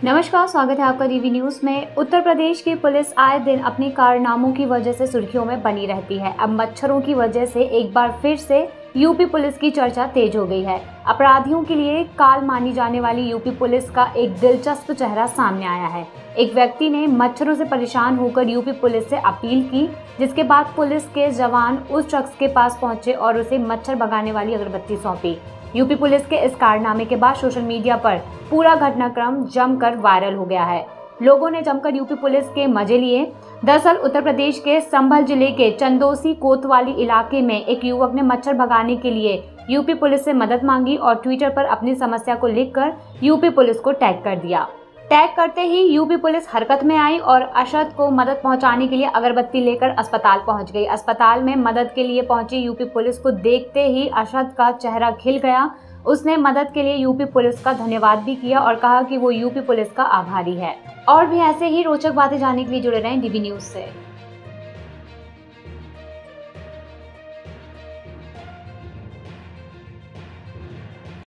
नमस्कार, स्वागत है आपका डीवी न्यूज में। उत्तर प्रदेश की पुलिस आए दिन अपनी कारनामों की वजह से सुर्खियों में बनी रहती है। अब मच्छरों की वजह से एक बार फिर से यूपी पुलिस की चर्चा तेज हो गई है। अपराधियों के लिए काल मानी जाने वाली यूपी पुलिस का एक दिलचस्प चेहरा सामने आया है। एक व्यक्ति ने मच्छरों से परेशान होकर यूपी पुलिस से अपील की, जिसके बाद पुलिस के जवान उस शख्स के पास पहुंचे और उसे मच्छर भगाने वाली अगरबत्ती सौंपी। यूपी पुलिस के इस कारनामे के बाद सोशल मीडिया पर पूरा घटनाक्रम जमकर वायरल हो गया है। लोगों ने जमकर यूपी पुलिस के मजे लिए। दरअसल उत्तर प्रदेश के संभल जिले के चंदौसी कोतवाली इलाके में एक युवक ने मच्छर भगाने के लिए यूपी पुलिस से मदद मांगी और ट्विटर पर अपनी समस्या को लिखकर यूपी पुलिस को टैग कर दिया। टैग करते ही यूपी पुलिस हरकत में आई और अशद को मदद पहुंचाने के लिए अगरबत्ती लेकर अस्पताल पहुंच गई। अस्पताल में मदद के लिए पहुंची यूपी पुलिस को देखते ही अशद का चेहरा खिल गया। उसने मदद के लिए यूपी पुलिस का धन्यवाद भी किया और कहा कि वो यूपी पुलिस का आभारी है। और भी ऐसे ही रोचक बातें जानने के लिए जुड़े रहें डीवी न्यूज से।